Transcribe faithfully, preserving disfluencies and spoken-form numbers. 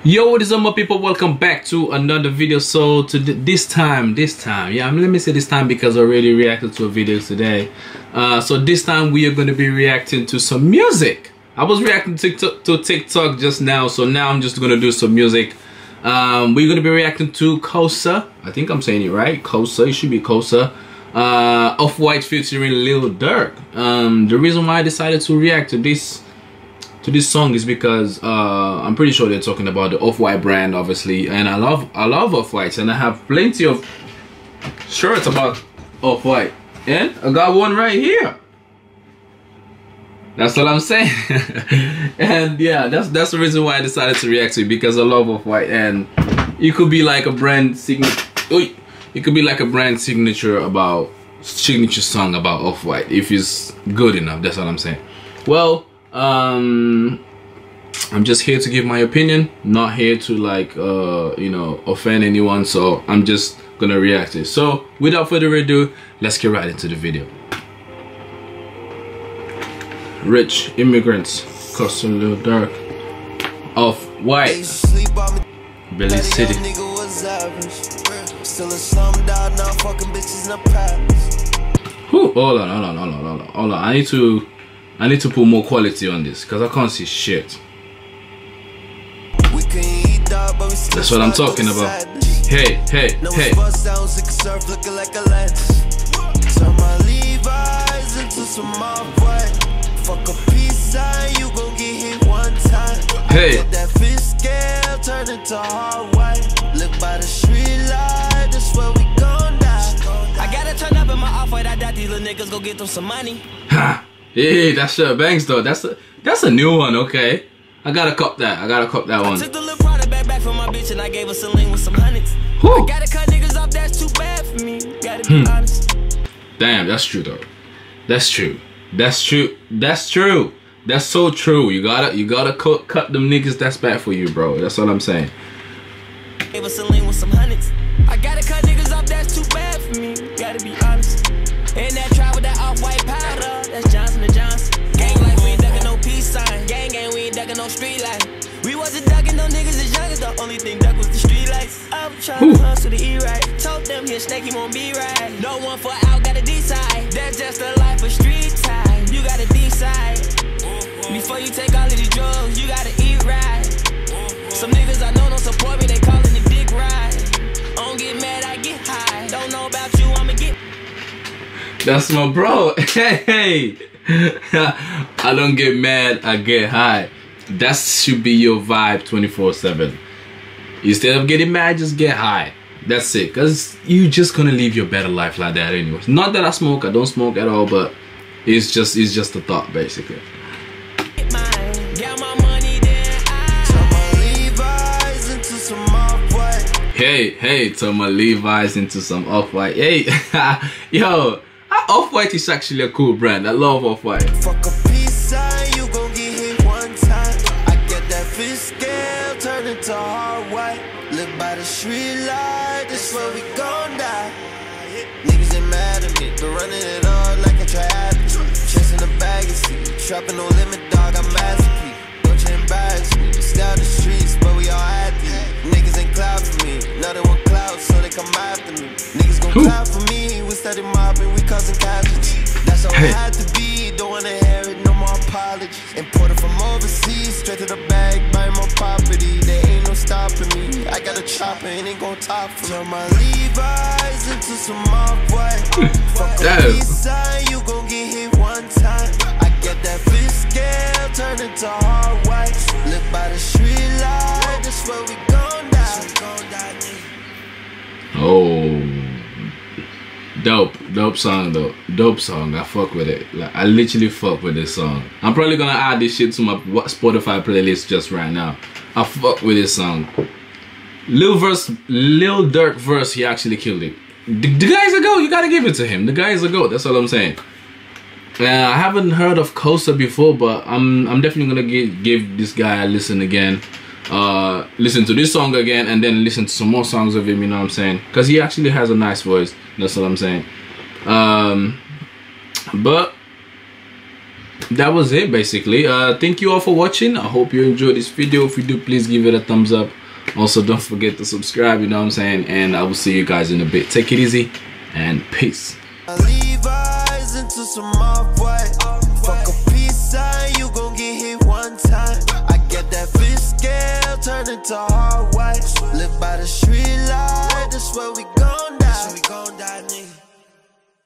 Yo, what is up, my people? Welcome back to another video. So to th this time this time yeah let me say this time because I already reacted to a video today. Uh so this time we are going to be reacting to some music. I was reacting to TikTok, to TikTok just now, so now I'm just going to do some music. Um we're going to be reacting to Kosa. I think I'm saying it right. Kosa. It should be Kosa. uh Off-White featuring Lil Durk. Um the reason why I decided to react to this to this song is because uh, I'm pretty sure they're talking about the Off-White brand, obviously, and I love I love Off-Whites, and I have plenty of shirts about Off-White, and I got one right here. That's what I'm saying. And yeah, that's that's the reason why I decided to react to it, because I love Off-White, and it could be like a brand signature. It could be like a brand signature about signature song about Off-White if it's good enough. That's what I'm saying. Well. Um, I'm just here to give my opinion, not here to like uh, you know, offend anyone. So I'm just gonna react to it. So without further ado, let's get right into the video. Rich Immigrants, Custom Lil Durk, Off-White, Billy City. Whew, hold on, hold on, hold on, hold on, hold on. I need to. I need to put more quality on this because I can't see shit. That's what I'm talking about. Hey, hey, hey. Hey. I gotta turn up in my Off-White. I doubt these little niggas go get them some money. Ha. Yeah, that shit bangs though. That's a that's a new one. Okay, I gotta cop that. I gotta cop that one. I took the little product back back from my bitch and I gave her some lean with some hundreds. I gotta cut niggas off. That's too bad for me. Gotta be hmm. honest. Damn, that's true though. That's true. That's true. That's true. That's so true. You gotta you gotta cut cut them niggas. That's bad for you, bro. That's what I'm saying. Gave her some lean with some hundreds. I gotta cut niggas off. That's too bad for me. Gotta be honest. And that try with that Off-White powder, that's Johnson and Johnson. Gang like we ain't ducking no peace sign. Gang gang, we ain't ducking no street light. We wasn't ducking no niggas as young as the only thing duck was the street lights. I was trying to hustle to eat right. Told them here snake, he won't be right. No one for out, gotta decide. That's just the life of street time. You gotta decide. Before you take all of these drugs, you gotta eat right. Some niggas I know don't support me, they callin' the dick ride. I don't get mad, I get high. Don't know about you, I'ma get. That's my bro. Hey, I don't get mad, I get high. That should be your vibe twenty-four seven. Instead of getting mad, just get high. That's it. Cause you just gonna live your better life like that anyways. Not that I smoke, I don't smoke at all, but it's just it's just a thought basically. Hey, hey, turn my Levi's into some Off-White. Hey, yo. Off-White is actually a cool brand. I love Off-White. Fuck a peace sign, you gon' get hit one time. I get that fish scale, turn into hard white. Live by the street light, this where we gon' die. Niggas ain't mad at me, but running it all like a triathlete. Chasing the bag and see, trapping no limit, dog, I'm masterpiece. Don't you embarrass me, stay out the streets, but we all happy. Niggas ain't cloud for me, now they want cloud, so they come after me. Niggas gon' cloud for me, we steady mobbing, we causing casualties. That's how hey. It had to be, don't wanna hear it, no more apologies. Imported from overseas, straight to the bag, buying more property. There ain't no stopping me, I got a chopper and ain't gon' top for me. Turn my Levi's into some Off-White. Fuck a peace sign, you gon' get hit one time. I get that fish scale, turn into hard white. Live by the street light, that's where we gon' die. Oh, dope, dope song though, dope song. I fuck with it. Like I literally fuck with this song. I'm probably gonna add this shit to my Spotify playlist just right now. I fuck with this song. Lil verse, Lil Durk verse, he actually killed it. The, the guy's a goat. You gotta give it to him. The guy's a goat. That's all I'm saying. Uh, I haven't heard of Kosa before, but I'm I'm definitely gonna give give this guy a listen again. Uh, listen to this song again, and then listen to some more songs of him. You know what I'm saying? Because he actually has a nice voice. That's what I'm saying. Um, but that was it basically. Uh, thank you all for watching. I hope you enjoyed this video. If you do, please give it a thumbs up. Also, don't forget to subscribe, you know what I'm saying? And I will see you guys in a bit. Take it easy and peace. Levi's into some off-white. Fuck a peace sign, you gon' get hit one time. I get that fish scale, turn into hard white. Live by the street light, that's where we gon' die. That's where we gon' die, nigga.